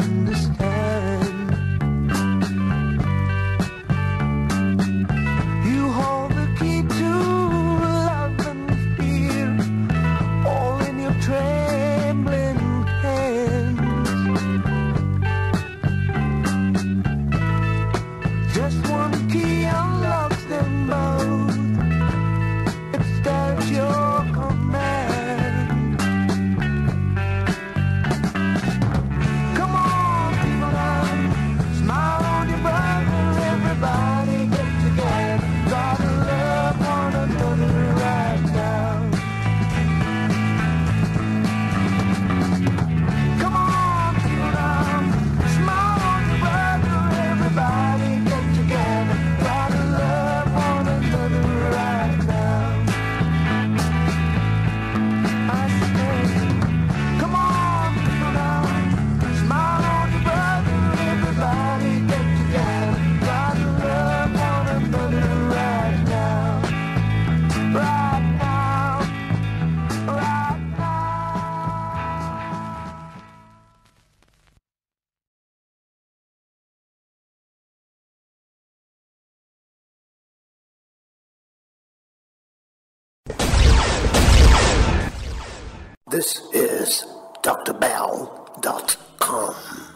understand. You hold the key to love and fear, all in your trembling hands. Just one key unlocks them both. That's your command. Come on, people now, smile on your brother. Everybody get together. Gotta love one another right now. Come on, people now, smile on your brother. Everybody get together. Gotta love one another right now. Come on, people now, smile on your brother. Everybody get together. Gotta love one another right now. Right now. Right now. This is DrBell.com.